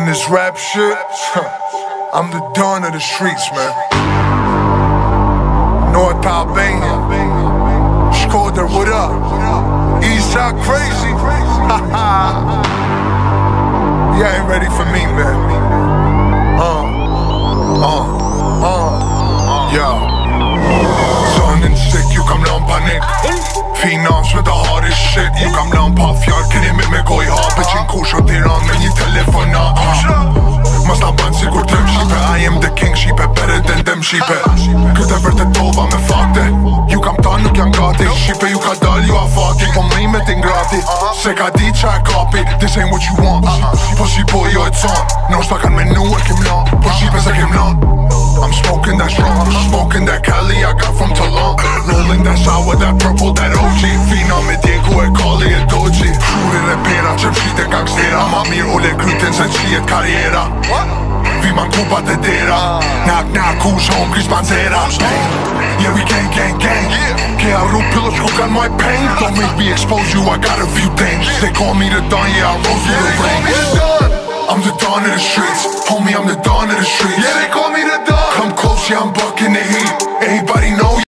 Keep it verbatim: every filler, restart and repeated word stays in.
in this rap shit, I'm the dawn of the streets, man. North Albania, Shkoder, what up? Eastside crazy, haha. You ain't ready for me, man. Uh, uh, uh, yo. Sonen sick, ju kam lön panik. Finans med the hardest shit. Ju kam lön pa fjallkini me me goj hapet. Qin kush o tiran me një telefona. Mas na ban sigur tem shipe. I am the king shipe, better than them shipe. Këtë e vërtet tova me fakte. Ju kam ta nuk jam gati. Shipe ju ka dal ju afati. Po me me t'ingrati. Se ka di qa e kapi. This ain't what you want. Po si po jo e t'son. Nos ta kan menu e kim lan. Po shipe se kim lan. I'm smoking that strong, I'm smoking that Cali I got from Toulon. Rolling that sour, that purple, that O G. Fina me Diego e Kali e Doji. Shurin e pera, që pshit e gangstera. Ma mirë ule krytin se qijet karriera. Vi man kupat e dera. Knock knock, who's home, Chris Panzera. Yeah, we gang gang gang. Ke arru pillows who got my pain. Don't make me expose you, I got a few things. They call me the Don, yeah, I rose through the ranks. I'm the dawn of the streets, homie, I'm the dawn of the streets. Yeah, they call me the dawn. Come close, yeah, I'm bucking the heat. Everybody know